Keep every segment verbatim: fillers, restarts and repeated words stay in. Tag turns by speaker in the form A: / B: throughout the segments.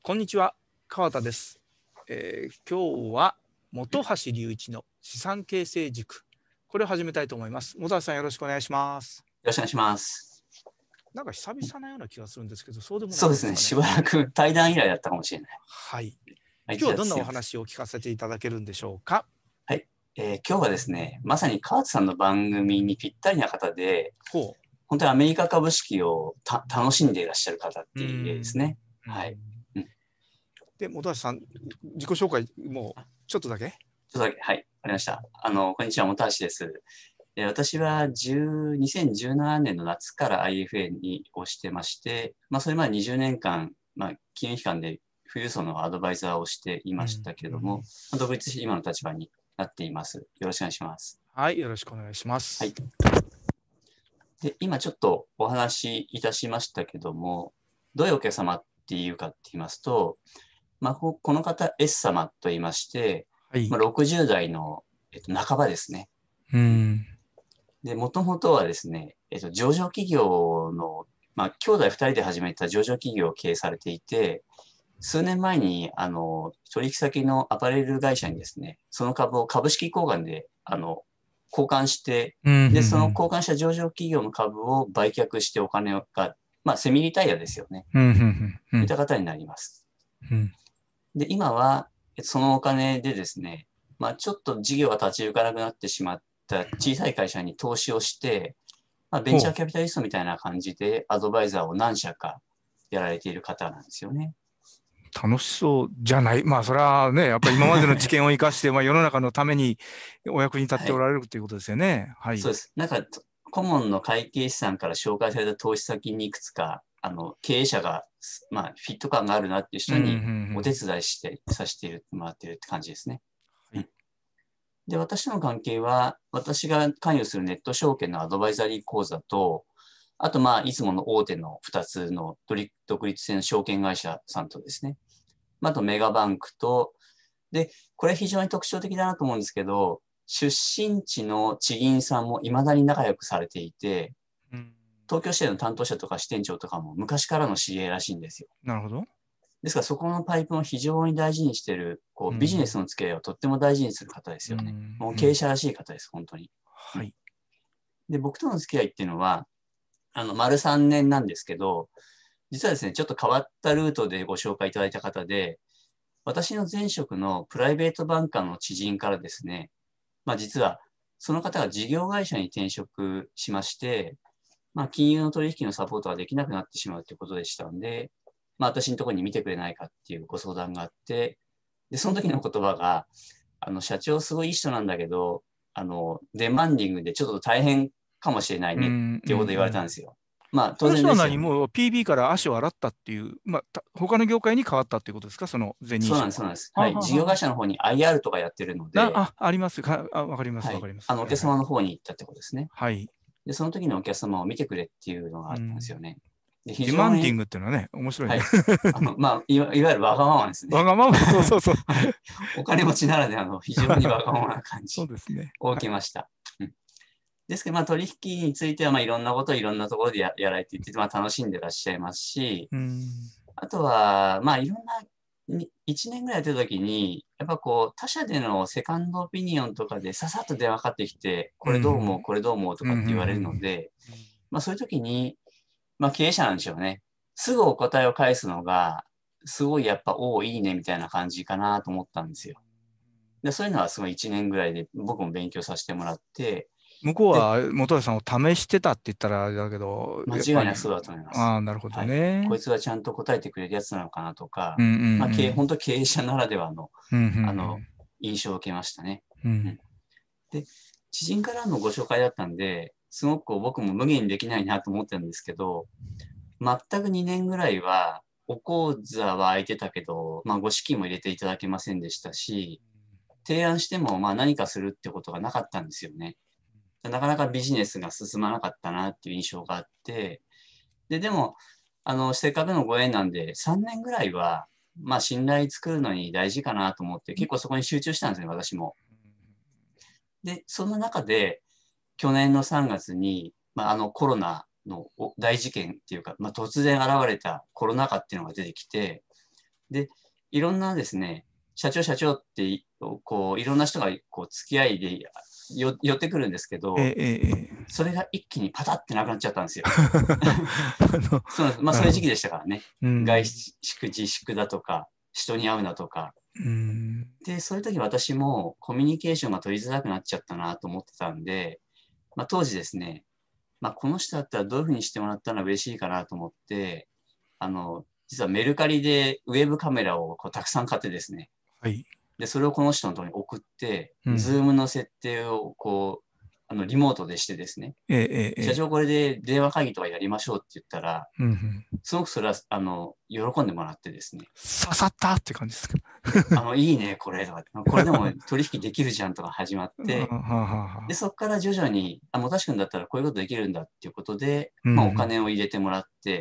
A: こんにちは、川田です。えー今日は本橋隆一の資産形成塾、これを始めたいと思います。本橋さん、よろしくお願いします。
B: よろしくお願いします。
A: なんか久々なような気がするんですけど、そうでもな
B: そうですね。
A: いんですかね。
B: しばらく対談以来だったかもしれない。
A: はい。
B: はい、
A: 今日は
B: じゃあ
A: どんなお
B: すいません。
A: 話を聞かせていただけるんでしょうか。
B: はい、えー今日はですね、まさに川津さんの番組にぴったりな方で、
A: ほ
B: 本当にアメリカ株式をた楽しんでいらっしゃる方っ
A: う。う
B: ていう例です
A: ん。
B: ね。
A: うん。
B: はい。うん、
A: で、本橋さん、自己紹介、もうちょっとだけ。
B: ちょっとだけ、はい、わかりました。あの、こんにちは、本橋です。えー私はじゅうにせんじゅうななねんの夏から アイエフエー にをしてまして、まあ、それまでにじゅうねんかん、まあ、金融機関で富裕層のアドバイザーをしてい
A: うん。
B: ましたけれ
A: うん。
B: ども、まあ独立して今の立場になっています。よろしくお願いします。
A: はい、よろしくお願いしま
B: はい。
A: す。
B: で、今ちょっとお話しいたしましたけども、どういうお客様っていうかって言いますと、まあ、ここの方 S 様と言いまして、
A: はい。
B: まあ、ろくじゅう代の、えっと、半ばですね。
A: うん。
B: で、もともとはですね、えっと、上場企業の、まあ、兄弟二人で始めた上場企業を経営されていて、数年前に、あの、取引先のアパレル会社にですね、その株を株式交換で、あの、交換して、
A: うん。う
B: で、その
A: ん。
B: 交換した上場企業の株を売却してお金が、まあ、セミリタイアですよね。
A: うん。うん。うん。
B: いった方になります。
A: うん。
B: で、今は、そのお金でですね、まあ、ちょっと事業が立ち行かなくなってしまった小さい会社に投資をして、まあ、ベンチャー
A: ほう。
B: キャピタリストみたいな感じでアドバイザーを何社かやられている方なんですよね。
A: 楽しそうじゃない。まあ、それはね、やっぱり今までの知見を生かして、まあ、世の中のためにお役に立っ
B: はい。
A: ておられるということですよね。はい。
B: そうです。なんか、顧問の会計士さんから紹介された投資先にいくつか、あの、経営者が、まあ、フィット感があるなっていう
A: うん、うん、う
B: 人にお手
A: ん。
B: 伝いして、させてもらってるって感じですね。
A: はい。
B: うん。で、私との関係は、私が関与するネット証券のアドバイザリー講座と、あと、まあ、いつもの大手のふたつの独立性の証券会社さんとですね。あと、メガバンクと、で、これ非常に特徴的だなと思うんですけど、出身地の地銀さんも未だに仲良くされていて、
A: うん。
B: 東京支店の担当者とか支店長とかも昔からの知り合いらしいんですよ。
A: なるほど。
B: ですからそこのパイプを非常に大事にしている、こうビジネ
A: うん。
B: スの付き合いをとっても大事にする方です
A: うん。
B: よね。もう
A: うん。
B: 経営者らしい方です、本当に。うん、
A: はい。
B: で、僕との付き合いっていうのは、あの、丸さんねんなんですけど、実はですね、ちょっと変わったルートでご紹介いただいた方で、私の前職のプライベートバンカーの知人からですね、まあ実はその方が事業会社に転職しまして、まあ金融の取引のサポートができなくなってしまうということでしたんで、まあ私のところに見てくれないかっていうご相談があって、で、その時の言葉が、あの、社長すごいいい人なんだけど、あの、デマンディングでちょっと大変かもしれないねっ
A: うん。うん。う
B: ていうことを言われたんで
A: ん。
B: すよ。まあ当
A: その人は何
B: 然ですよね。
A: も ピービー から足を洗ったっていう、まあ、た他の業界に変わったっていうことですか、その前任
B: そうなんです、
A: 者は。
B: そうなんです。
A: はあ、
B: はい。
A: はあはあは
B: 事業会社の方に アイアール とかやってるの
A: あ、な、
B: で、
A: あ、ありますか。あ、わかります、
B: はい。
A: わかります。
B: あの、お
A: はいはい。
B: 客様の方に行ったってことですね。
A: はい。
B: で、その時のお客様を見てくれっていうのがあったんです
A: うん。
B: よね。で、非
A: ディマ
B: 常に、
A: ンディングっていうのはね、面白いね。
B: はい。あの、まあ、いわいわゆるわがままですね。
A: わがまま、そうそうそう。
B: はい。お金持ちならではの非常にわがままな感
A: そう
B: じ
A: ですね。
B: を
A: はい。
B: 受けました。うん、ですけど、まあ、取引については、まあ、いろんなことをいろんなところでややられていて、まあ、楽しんでらっしゃいますし、
A: うん。
B: あとは、まあ、いろんな、にいちねんぐらいやってた時に、やっぱこう、他社でのセカンドオピニオンとかでささっと電話かかってきて、こ
A: うん。
B: れどう思う、これどう思うと
A: うん。う
B: かって言われるの
A: ん。
B: で、
A: うん。
B: まあそういう時に、まあ経営者なんでしょうね。すぐお答えを返すのが、すごいやっぱ、おお、いいねみたいな感じかなと思ったんですよ。で、そういうのはすごいいちねんぐらいで僕も勉強させてもらって、
A: 向こう
B: で、
A: は本橋さんを試してたって言ったらあれだけど、
B: 間
A: やっぱり、
B: 違いなくそうだと思います。
A: ああ、なるほど
B: はい。こ
A: ね。
B: いつはちゃんと答えてくれるやつなのかなとか、
A: うんう
B: まあ経営、
A: ん
B: 本当経営者ならではの、
A: うん。うんう
B: あの、
A: ん
B: 印象を受けましたね。
A: うん。うん。
B: うん。で、知人からのご紹介だったんで、すごくこう僕も無限にできないなと思ってるんですけど、全くにねんぐらいは、お講座は空いてたけど、まあ、ご資金も入れていただけませんでしたし、提案しても、まあ、何かするってことがなかったんですよね。なかなかビジネスが進まなかったなっていう印象があって、で、でも、あの、せっかくのご縁なんで、さんねんぐらいは、まあ、信頼作るのに大事かなと思って、結構そこに集中したんですね、私も。で、そんな中で、去年のさんがつに、まあ、あのコロナの大事件っていうか、まあ、突然現れたコロナ禍っていうのが出てきて、 で、いろんなですね、社長社長ってこういろんな人がこう付き合いでよ寄ってくるんですけど、
A: ええええ、
B: それが一気にパタってなくなっちゃったんですよ。
A: あの
B: そうなんです。まあそういう時期でしたからね。
A: うん
B: 外出自粛だとか、人に会うなとか。
A: うん
B: で、そういう時私もコミュニケーションが取りづらくなっちゃったなと思ってたんで、まあ当時ですね、まあこの人だったらどういうふうにしてもらったら嬉しいかなと思って、あの、実はメルカリでウェブカメラをこうたくさん買ってですね、
A: はい。
B: で、それをこの人のところに送って、
A: うん、
B: ズームの設定をこう、あの、リモートでしてですね、
A: ええええ、
B: 社長これで電話会議とかやりましょうって言ったら、
A: うんうん、
B: すごくそれは、あの、喜んでもらってですね、
A: 刺さったって感じですか。
B: で、あの、いいね、これとか、これでも取引できるじゃんとか始まっ
A: あは
B: て、
A: は
B: で、
A: は
B: そこから徐々に、あ、もたしくんだったらこういうことできるんだっていうことで、まあ、お
A: うんうん
B: 金を入れてもらって、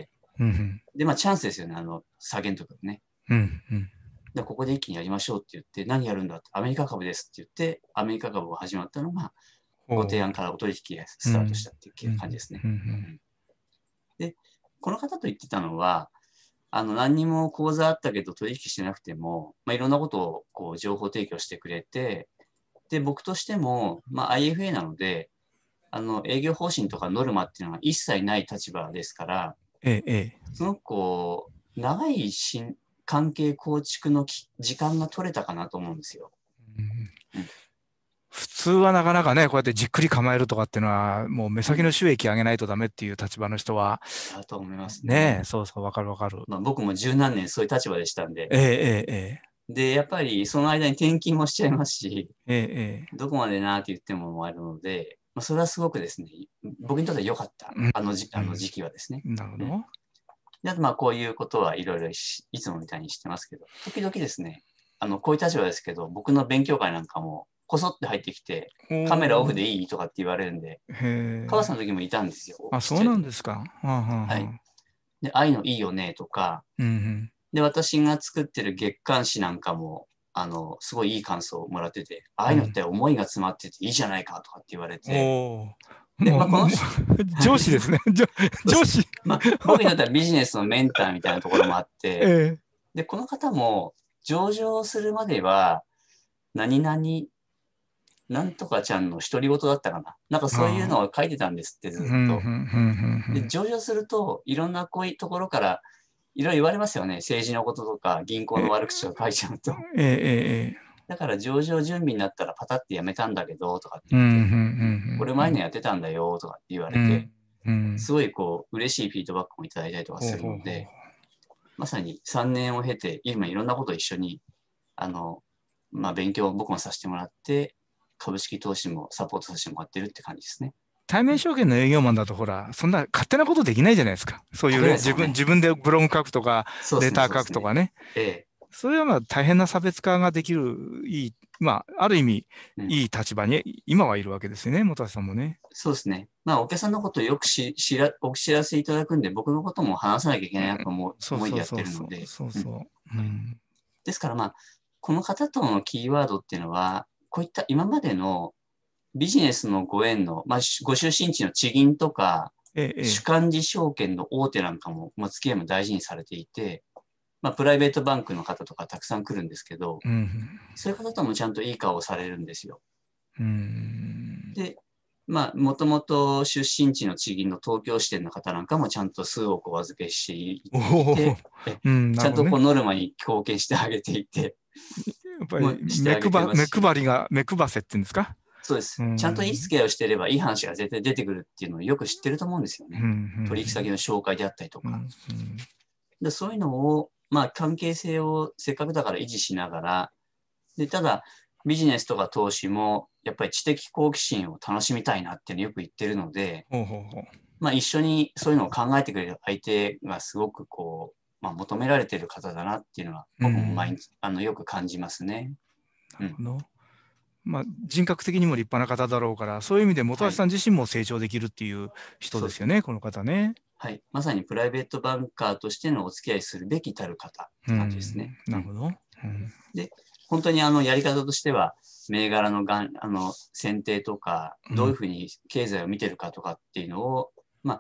A: うんうん
B: で、まあ、チャンスですよね、あの、下げんとくね。
A: うんうん
B: で、ここで一気にやりましょうって言って、何やるんだって、アメリカ株ですって言って、アメリカ株が始まったのが、ご提案からお取引がスタートしたっていう感じですね。
A: うんう
B: うんんで、この方と言ってたのは、あの、何にも口座あったけど取引してなくても、まあ、いろんなことをこう情報提供してくれて、で、僕としても、まあ、アイエフエー なので、あの、営業方針とかノルマっていうのは一切ない立場ですから、
A: ええええ、
B: すごくこう、長いしん関係構築のき時間が取れたかなと思うんですよ。
A: うん
B: うん
A: 普通はなかなかね、こうやってじっくり構えるとかっていうのは、もう目先の収益上げないとダメっていう立場の人は、
B: だと思います
A: ねえ、
B: ね。
A: そうそう、わかるわかる。
B: まあ、僕も十何年そういう立場でしたんで。
A: ええええ
B: で、やっぱりその間に転勤もしちゃいますし、
A: ええええ
B: どこまでなって言ってもあるので、まあ、それはすごくですね、僕にとっては良かった。
A: うん
B: あのじあの
A: うん
B: 時期はですね。
A: なるほど。
B: うん。で、あとまあこういうことはいろいろしいつもみたいにしてますけど、時々ですね、あの、こういう立場ですけど、僕の勉強会なんかもこそって入ってきて、
A: お
B: カメラオフ
A: ー
B: でいいとかって言われるんで、
A: へえ。
B: 川さんの時もいたんですよ。
A: あ、そう
B: ちっちゃい時。
A: なんですか。はあ、はあ
B: はい。
A: はあ、
B: で、ああいうのいいよねとか、
A: うんうん。
B: で、私が作ってる月刊誌なんかも、あの、すごいいい感想をもらってて、ああいうのって思いが詰まってていいじゃないかとかって言われ
A: うん、
B: て、
A: おお。
B: で、
A: もう、
B: まあ、こ
A: もう、もう
B: の人、はい。
A: 上司ですね。上
B: そうです。
A: 上司。
B: まあ、僕にとってはビジネスのメンターみたいなところもあって、
A: ええ。
B: で、この方も上場するまでは、何々、なんとかちゃんの独り言だったかな。なんかそういうの
A: ああ。
B: を書いてたんですって、
A: うん、うん、うん、
B: ずっと。で、
A: うん、
B: 上場すると、いろんなこういうところから、いろいろ言われますよね。政治のこととか、銀行
A: うん。え、
B: の悪口を書いちゃうと。
A: ええ、ええ、
B: だから上場準備になったらパタってやめたんだけど、とかって
A: うん、う
B: 言って、
A: ん、
B: うん、俺前の
A: うん、
B: やってたんだよ、とかって言わ
A: うん、
B: れて、
A: うん、うん。
B: すごいこう、嬉しいフィードバックもいただいたりとか
A: ほう
B: する
A: ほうほう。
B: ので、まさにさんねんを経て、今いろんなことを一緒に、あの、まあ、勉強を僕もさせてもらって、株式投資もサポートさせてもらってるって感じですね。
A: 対面証券の営業マンだと、ほら、そんな勝手なことできないじゃないですか。そうい
B: 書けないです
A: う自分、
B: もんね。
A: 自分でブログ書くとか、
B: そうですね、
A: レター書
B: そうですね。
A: くとかね。
B: ええ、
A: それはまあ大変な差別化ができる、いい、まあ、ある意味、
B: うん。
A: いい立場に今はいるわけですよね、本橋さんもね。
B: そうですね。まあ、お客さんのことをよくし知らお知らせいただくんで、僕のことも話さなきゃいけないなと思う
A: そうそう
B: 思いでやっ
A: そうそう、
B: てるので、うん。
A: そうそう。うん。
B: ですからまあ、この方とのキーワードっていうのは、こういった今までのビジネスのご縁の、まあ、ご出身地の地銀とか、
A: ええ、え
B: 主
A: え。
B: 幹事証券の大手なんかも、まあ、付き合いも大事にされていて、まあ、プライベートバンクの方とかたくさん来るんですけど、
A: うん。
B: そういう方ともちゃんといい顔をされるんですよ。
A: うん。
B: で、まあ、もともと出身地の地銀の東京支店の方なんかもちゃんと数億お預けしてい
A: おお、
B: て、え
A: うん、な
B: ちゃん
A: るほどね。
B: とこうノルマに貢献してあげていて、
A: やっぱり
B: もしてあげて
A: 目配、目
B: ますし、
A: 配りが、目配せっていうんですか。
B: そうで
A: う
B: す。ちゃんといい
A: ん。
B: 付き合いをしていればいい話が絶対出てくるっていうのをよく知ってると思うんですよ
A: うん、う
B: ね。取引先
A: ん、
B: の紹介であったりとか。
A: うん、
B: でそういうのを、まあ関係性をせっかくだから維持しながら、で、ただビジネスとか投資もやっぱり知的好奇心を楽しみたいなっていうのをよく言ってるので、
A: ほうほうほう。
B: まあ一緒にそういうのを考えてくれる相手がすごくこう、まあ求められている方だなっていうのは
A: うん、
B: 僕も毎日、あの、よく感じますね。うん。
A: なるほど。まあ、人格的にも立派な方だろうから、そういう意味で本
B: はい。
A: 橋さん自身も成長できるっていう人
B: そうです。
A: ですよね、この方ね。
B: はい。まさにプライベートバンカーとしてのお付き合いするべきたる方っ
A: う
B: て感じですね。
A: ん、な
B: うん。
A: るほど。うん、
B: で、本当にあのやり方としては、銘柄のがんあの選定とか、
A: うん、
B: どういうふうに経済を見てるかとかっていうのを、まあ、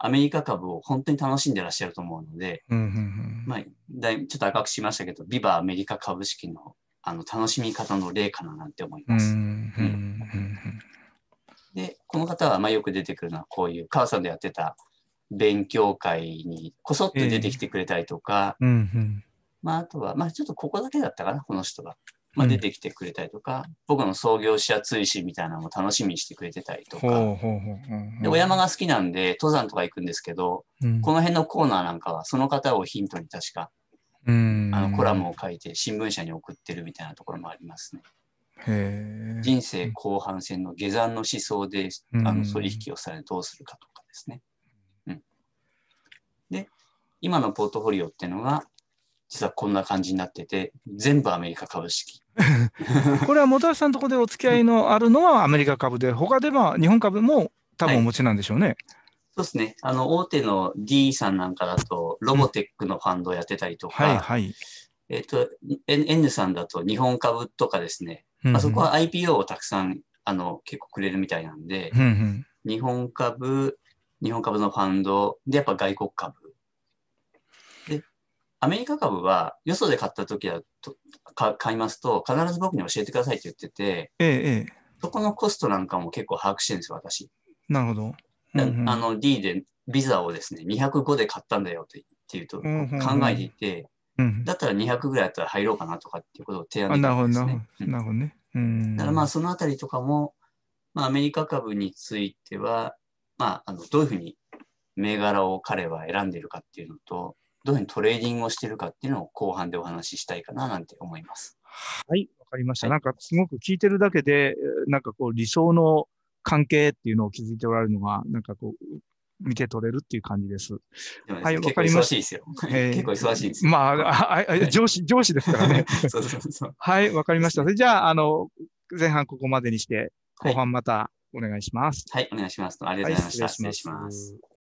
B: アメリカ株を本当に楽しんでらっしゃると思うので、
A: うんうんうん
B: まあ、だいちょっと赤くしましたけど、ビバアメリカ株式のあの楽しみ方の例かななんて思い
A: うんう
B: ます。
A: んうん
B: で、この方はまあよく出てくるのは、こういう母さんでやってた勉強会にこそっと出てきてくれたりとか、
A: うんうん
B: まあ、あとは、まあ、ちょっとここだけだったかな、この人が。まあ、
A: うん
B: 出てきてくれたりとか、僕の創業者追試みたいなのも楽しみにしてくれてたりと
A: ほ
B: か。
A: うほうほうほう
B: で、お山が好きなんで、登山とか行くんですけど、
A: うん
B: この辺のコーナーなんかは、その方をヒントに確か、
A: うん
B: あのコラムを書いて新聞社に送ってるみたいなところもありますね。
A: へえ。
B: 人生後半戦の下山の思想で、
A: うん
B: あの取引をされどうするかとかですね。うん、で、今のポートフォリオっていうのが、実はこんな感じになってて、全部アメリカ株式。
A: これは本橋さんのところでお付き合いのあるのはアメリカ株で、他では日本株も多分お持ちなんでしょうね。
B: そうですね。あの、大手の D さんなんかだと、ロボテックのファンドをやってたりとか、
A: はいはい。
B: えっと、N, N さんだと日本株とかですね。
A: うんうん
B: あそこは アイピーオー をたくさん、あの、結構くれるみたいなんで、
A: うんうん
B: 日本株、日本株のファンド、で、やっぱ外国株。で、アメリカ株は、よそで買った時だと、か買いますと、必ず僕に教えてくださいって言ってて、
A: ええええ。
B: そこのコストなんかも結構把握してるんですよ、私。
A: なるほど。うんうん
B: あの D でビザをですね、にひゃくごで買ったんだよって言うと
A: うんうん
B: 考えていて、
A: うん
B: だったらにひゃくぐらいだったら入ろうかなとかっていうことを提案
A: あ、
B: でき
A: なるほど、
B: るわけですね。
A: なるほど、
B: うん、
A: なるほどね。うん。
B: だからまあそのあたりとかも、まあアメリカ株については、まああのどういうふうに銘柄を彼は選んでいるかっていうのと、どういうふうにトレーディングをしているかっていうのを後半でお話ししたいかななんて思います。
A: はい、わかりました。
B: はい
A: なんかすごく聞いてるだけで、なんかこう理想の関係っていうのを築いておられるのが、なんかこう、見て取れるっていう感じです。はい、
B: でもですね、
A: わ
B: 結構
A: かりまし
B: 忙しいですよ。
A: た。え
B: 結構忙しいんですよ。
A: まあ、ああ上司、上司ですからね。
B: そうそうそう。
A: はい、わかりました。それじゃあ、あの、前半ここまでにして、後
B: はい。
A: 半またお願いします。
B: はい、お願いします。ありが
A: はい、
B: とうございました。
A: 失礼しま
B: 失礼します。
A: す。